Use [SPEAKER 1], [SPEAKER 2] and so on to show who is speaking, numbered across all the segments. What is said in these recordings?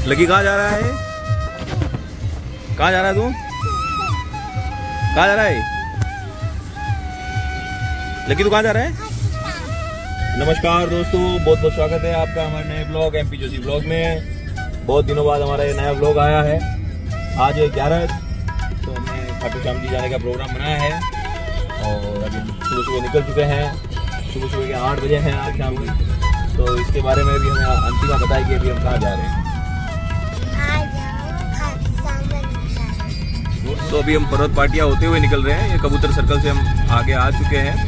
[SPEAKER 1] Lucky कहाँ जा रहा है? कहाँ जा रहा है तू? कहाँ जा रहा है लकी? तू कहाँ जा रहा है? नमस्कार दोस्तों, बहुत बहुत स्वागत है आपका हमारे नए ब्लॉग एमपी जोशी ब्लॉग में। बहुत दिनों बाद हमारा ये नया ब्लॉग आया है। आज 11 तो हमने खाटू श्याम जी जाने का प्रोग्राम बनाया है और अभी सुबह सुबह निकल चुके हैं। सुबह के 8 बजे हैं आज शाम में। तो इसके बारे में भी हमें अंतिमा बताई कि अभी हम कहाँ जा रहे हैं। तो अभी हम पर्वत पाटिया होते हुए निकल रहे हैं। ये कबूतर सर्कल से हम आगे आ चुके हैं।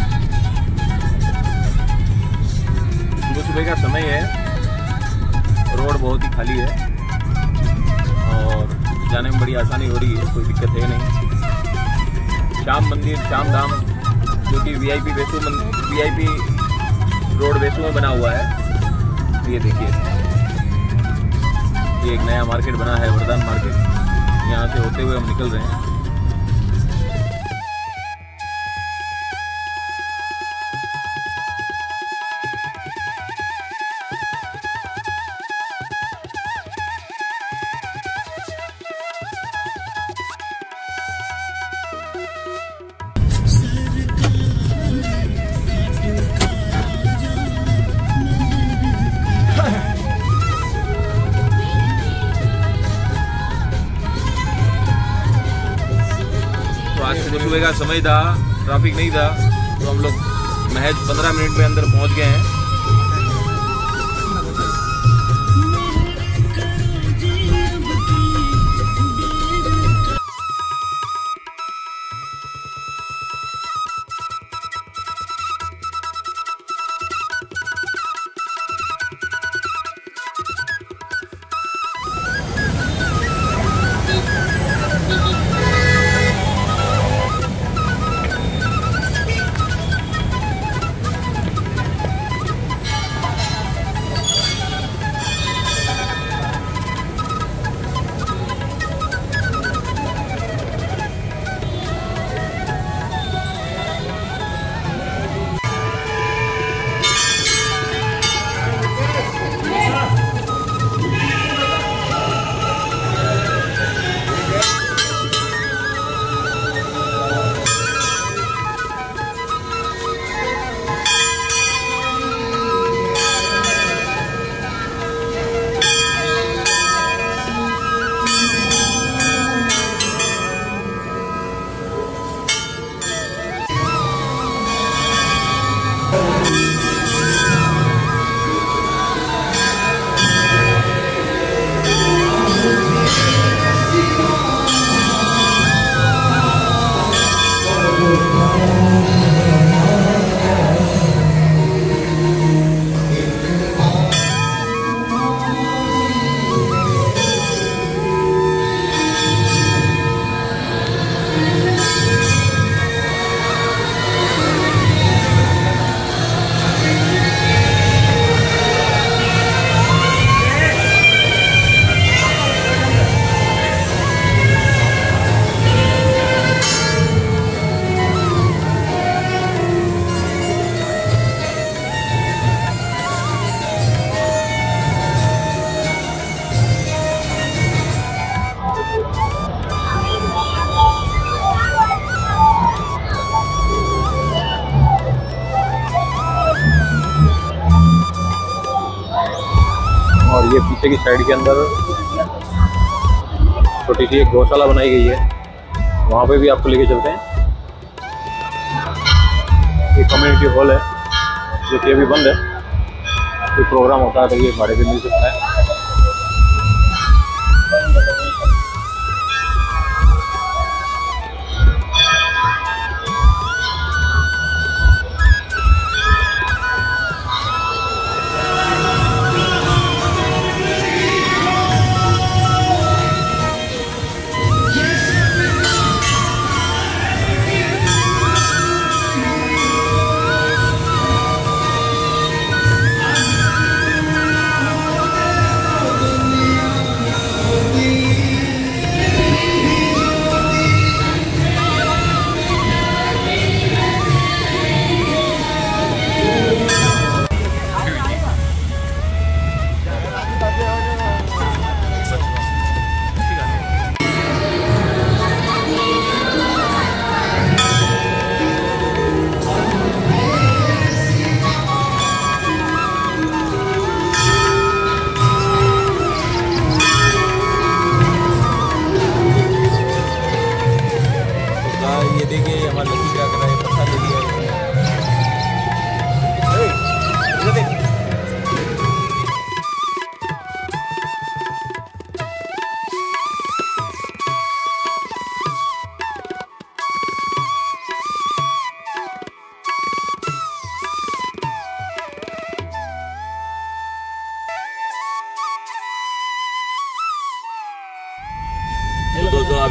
[SPEAKER 1] सुबह का समय है, रोड बहुत ही खाली है और जाने में बड़ी आसानी हो रही है, कोई दिक्कत है नहीं। श्याम मंदिर, श्याम धाम जो कि वीआईपी रोड वेसू में बना हुआ है। ये देखिए, ये एक नया मार्केट बना है, वरदान मार्केट। यहाँ से होते हुए हम निकल रहे हैं। आज सुबह का समय था, ट्रैफिक नहीं था, तो हम लोग महज 15 मिनट में अंदर पहुंच गए हैं। और ये पीछे की साइड के अंदर छोटी सी एक गौशाला बनाई गई है, वहाँ पे भी आपको लेके चलते हैं। ये कम्युनिटी हॉल है जो कि अभी बंद है, कोई प्रोग्राम होता है तो ये भाड़े पे मिल सकता है।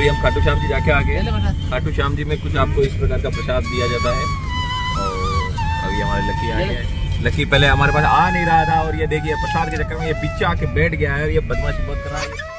[SPEAKER 1] अभी हम खाटू श्याम जी जाके आ गए। खाटू श्याम जी में कुछ आपको इस प्रकार का प्रसाद दिया जाता है। और अभी हमारे लकी आ गए। लकी पहले हमारे पास आ नहीं रहा था और ये देखिए प्रसाद के चक्कर में ये पीछे आके बैठ गया है और ये बदमाशी बहुत कर रहा है।